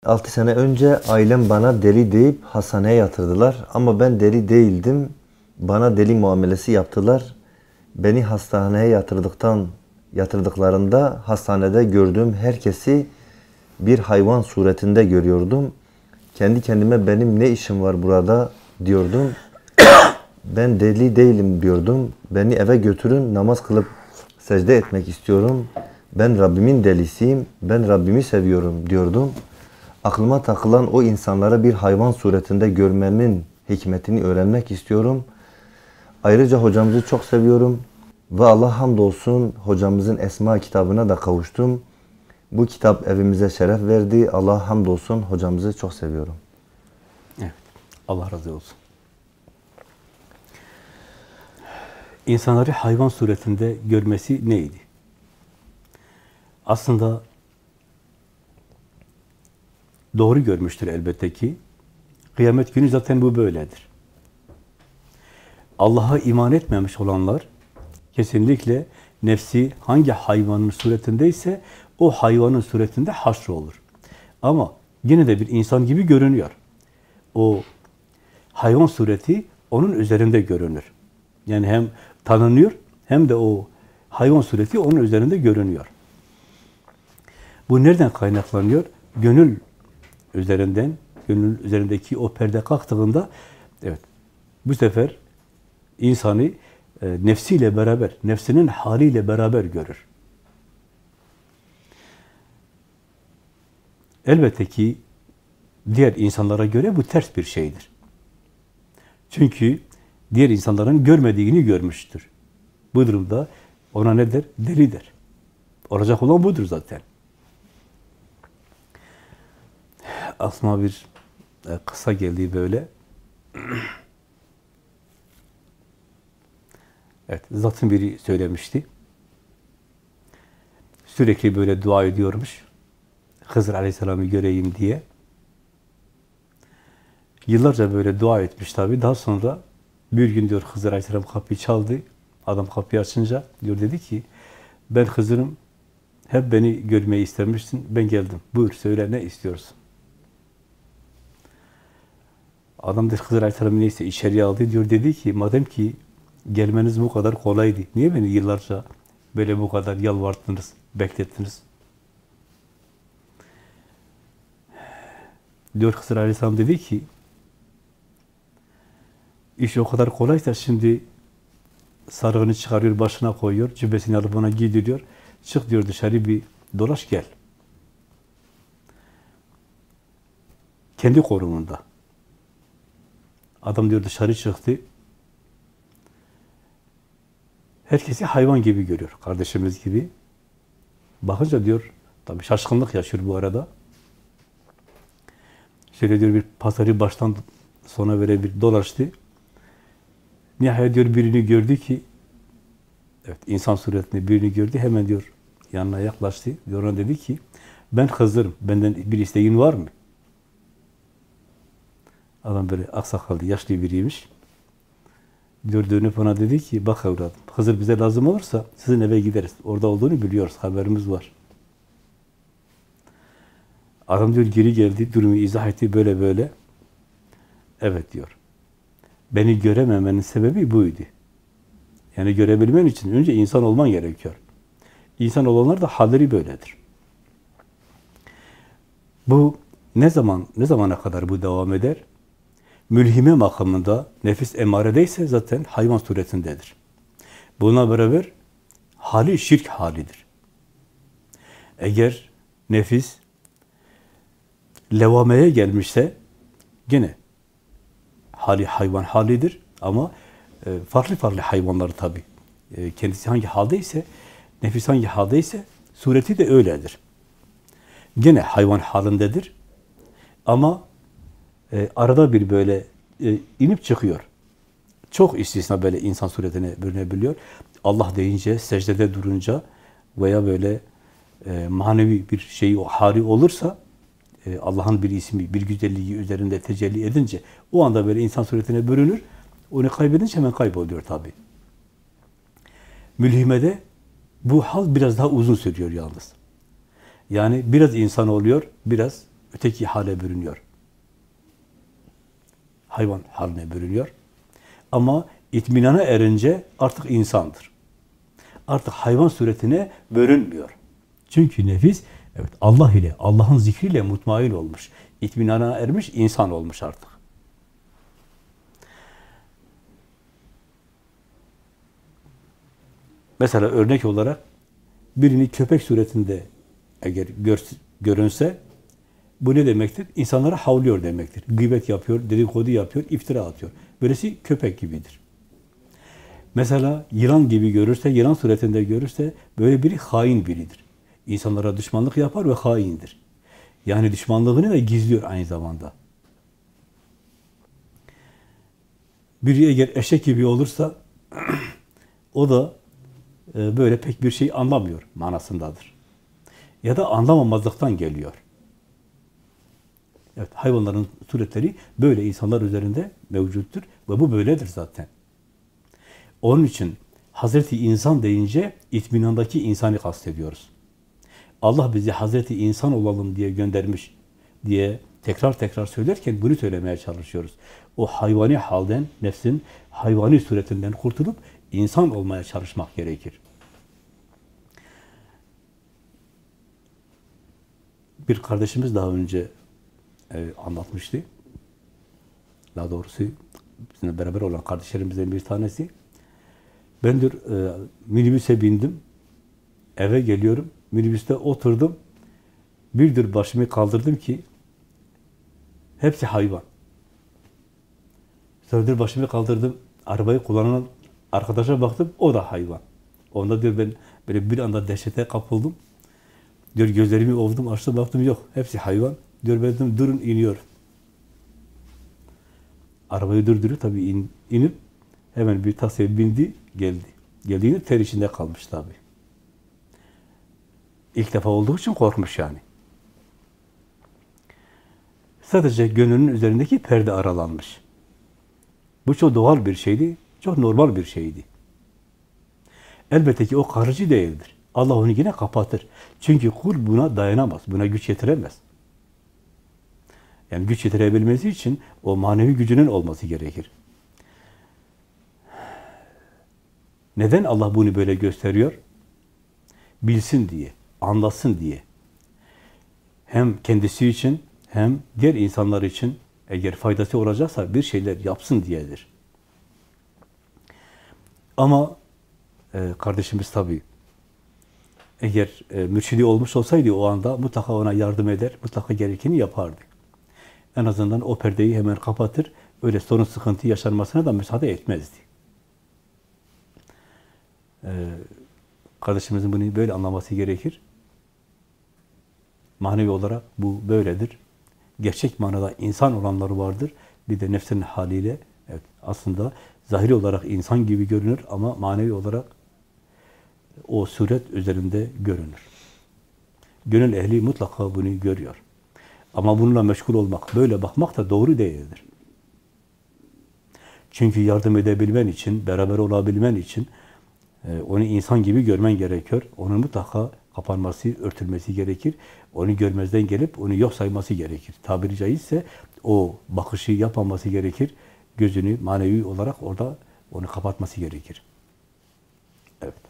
6 sene önce ailem bana deli deyip hastaneye yatırdılar. Ama ben deli değildim. Bana deli muamelesi yaptılar. Beni hastaneye yatırdıklarında hastanede gördüğüm herkesi bir hayvan suretinde görüyordum. Kendi kendime benim ne işim var burada diyordum. Ben deli değilim diyordum. Beni eve götürün, namaz kılıp secde etmek istiyorum. Ben Rabbimin delisiyim. Ben Rabbimi seviyorum diyordum. Aklıma takılan o insanlara bir hayvan suretinde görmemin hikmetini öğrenmek istiyorum. Ayrıca hocamızı çok seviyorum. Ve Allah hamdolsun hocamızın Esma kitabına da kavuştum. Bu kitap evimize şeref verdi. Allah hamdolsun hocamızı çok seviyorum. Evet. Allah razı olsun. İnsanları hayvan suretinde görmesi neydi? Aslında doğru görmüştür elbette ki. Kıyamet günü zaten bu böyledir. Allah'a iman etmemiş olanlar kesinlikle nefsi hangi hayvanın suretindeyse o hayvanın suretinde haşrolur. Ama yine de bir insan gibi görünüyor. O hayvan sureti onun üzerinde görünür. Yani hem tanınıyor hem de o hayvan sureti onun üzerinde görünüyor. Bu nereden kaynaklanıyor? Gönül üzerinden, gönül üzerindeki o perde kalktığında, evet, bu sefer insanı nefsiyle beraber, nefsinin haliyle beraber görür. Elbette ki diğer insanlara göre bu ters bir şeydir. Çünkü diğer insanların görmediğini görmüştür. Bu durumda ona ne der? Deli der. Olacak olan budur zaten. Aklıma bir kısa geldi böyle. Evet, zatın biri söylemişti. Sürekli böyle dua ediyormuş. Hızır Aleyhisselam'ı göreyim diye. Yıllarca böyle dua etmiş tabii. Daha sonra bir gün diyor Hızır Aleyhisselam kapıyı çaldı. Adam kapıyı açınca diyor dedi ki ben Hızır'ım, hep beni görmeyi istemişsin. Ben geldim. Buyur söyle ne istiyorsun? Adam diyor Hızır Aleyhisselam neyse içeriye aldı diyor. Dedi ki madem ki gelmeniz bu kadar kolaydı. Niye beni yıllarca böyle bu kadar yalvardınız, beklettiniz? Diyor Hızır Aleyhisselam dedi ki iş o kadar kolaysa şimdi sarığını çıkarıyor, başına koyuyor, cübbesini alıp ona giydiriyor. Çık diyor dışarı bir dolaş gel. Kendi korumunda. Adam diyor dışarı çıktı. Herkesi hayvan gibi görüyor, kardeşimiz gibi. Bakınca diyor, tabii şaşkınlık yaşıyor bu arada. Şöyle diyor bir pazarı baştan sona böyle bir dolaştı. Nihayet diyor birini gördü ki, evet insan suretinde birini gördü, hemen diyor yanına yaklaştı. Diyor ona dedi ki, ben Hızır'ım, benden bir isteğin var mı? Adam böyle aksakallı, yaşlı biriymiş. Diyor dönüp ona dedi ki, bak evladım, Hızır bize lazım olursa sizin eve gideriz. Orada olduğunu biliyoruz, haberimiz var. Adam diyor geri geldi, durumu izah etti böyle böyle. Evet diyor. Beni görememenin sebebi buydu. Yani görebilmen için önce insan olman gerekiyor. İnsan olanlar da halleri böyledir. Bu ne zamana kadar bu devam eder? Mülhime makamında nefis emaredeyse zaten hayvan suretindedir. Buna beraber hali şirk halidir. Eğer nefis levameye gelmişse gene hali hayvan halidir ama farklı farklı hayvanlar tabii. Kendisi hangi haldeyse, nefis hangi haldeyse sureti de öyledir. Gene hayvan halindedir ama arada bir böyle inip çıkıyor. Çok istisna böyle insan suretine bürünebiliyor. Allah deyince, secdede durunca veya böyle manevi bir şey o hali olursa Allah'ın bir ismi, bir güzelliği üzerinde tecelli edince o anda böyle insan suretine bürünür. Onu kaybedince hemen kayboluyor tabii. Mülhimede bu hal biraz daha uzun sürüyor yalnız. Yani biraz insan oluyor, biraz öteki hale bürünüyor. Hayvan haline bürünüyor. Ama itminana erince artık insandır. Artık hayvan suretine bürünmüyor. Çünkü nefis evet Allah ile, Allah'ın zikriyle mutmain olmuş. İtminana ermiş, insan olmuş artık. Mesela örnek olarak birini köpek suretinde eğer görünse bu ne demektir? İnsanlara havlıyor demektir. Gıybet yapıyor, dedikodu yapıyor, iftira atıyor. Böylesi köpek gibidir. Mesela yılan gibi görürse, yılan suretinde görürse böyle biri hain biridir. İnsanlara düşmanlık yapar ve haindir. Yani düşmanlığını da gizliyor aynı zamanda. Biri eğer eşek gibi olursa o da böyle pek bir şey anlamıyor manasındadır. Ya da anlamamazlıktan geliyor. Evet, hayvanların suretleri böyle insanlar üzerinde mevcuttur ve bu böyledir zaten. Onun için Hazreti İnsan deyince itminandaki insanı kastediyoruz. Allah bizi Hazreti İnsan olalım diye göndermiş diye tekrar tekrar söylerken bunu söylemeye çalışıyoruz. O hayvani halden, nefsin hayvani suretinden kurtulup insan olmaya çalışmak gerekir. Bir kardeşimiz daha önce anlatmıştı. Daha doğrusu bizimle beraber olan kardeşlerimizden bir tanesi. Ben diyor minibüse bindim. Eve geliyorum. Minibüste oturdum. Bir başımı kaldırdım ki hepsi hayvan. Sonra başımı kaldırdım. Arabayı kullanan arkadaşa baktım. O da hayvan. Onda diyor ben böyle bir anda dehşete kapıldım. Diyor gözlerimi ovdum, açtım, baktım yok. Hepsi hayvan. Diyor ben dedim durun iniyorum. Arabayı durduruyor tabii inip hemen bir taksiye bindi, geldi. Geldiğinde ter içinde kalmış tabii. İlk defa olduğu için korkmuş yani. Sadece gönlünün üzerindeki perde aralanmış. Bu çok doğal bir şeydi, çok normal bir şeydi. Elbette ki o kalıcı değildir. Allah onu yine kapatır. Çünkü kul buna dayanamaz, buna güç yetiremez. Yani güç yetirebilmesi için o manevi gücünün olması gerekir. Neden Allah bunu böyle gösteriyor? Bilsin diye, anlasın diye. Hem kendisi için hem diğer insanlar için eğer faydası olacaksa bir şeyler yapsın diyedir. Ama kardeşimiz tabii eğer mürşidi olmuş olsaydı o anda mutlaka ona yardım eder, mutlaka gerekeni yapardı. En azından o perdeyi hemen kapatır, öyle sorun sıkıntı yaşanmasına da müsaade etmezdi. Kardeşimizin bunu böyle anlaması gerekir. Manevi olarak bu böyledir. Gerçek manada insan olanları vardır. Bir de nefsinin haliyle evet, aslında zahiri olarak insan gibi görünür ama manevi olarak o suret üzerinde görünür. Gönül ehli mutlaka bunu görüyor. Ama bununla meşgul olmak, böyle bakmak da doğru değildir. Çünkü yardım edebilmen için, beraber olabilmen için onu insan gibi görmen gerekiyor. Onun mutlaka kapanması, örtülmesi gerekir. Onu görmezden gelip onu yok sayması gerekir. Tabiri caizse o bakışı yapmaması gerekir. Gözünü manevi olarak orada onu kapatması gerekir. Evet.